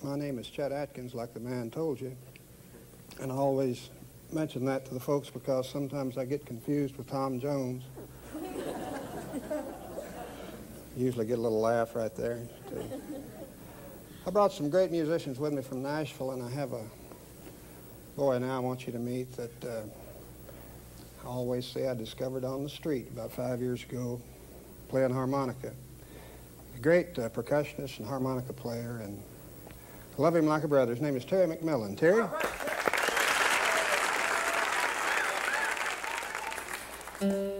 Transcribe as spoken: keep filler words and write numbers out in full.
My name is Chet Atkins, like the man told you. And I always mention that to the folks because sometimes I get confused with Tom Jones. Usually get a little laugh right there, too. I brought some great musicians with me from Nashville, and I have a boy now I want you to meet that uh, I always say I discovered on the street about five years ago playing harmonica. A great uh, percussionist and harmonica player, and I love him like a brother. His name is Terry McMillan. Terry? Mm.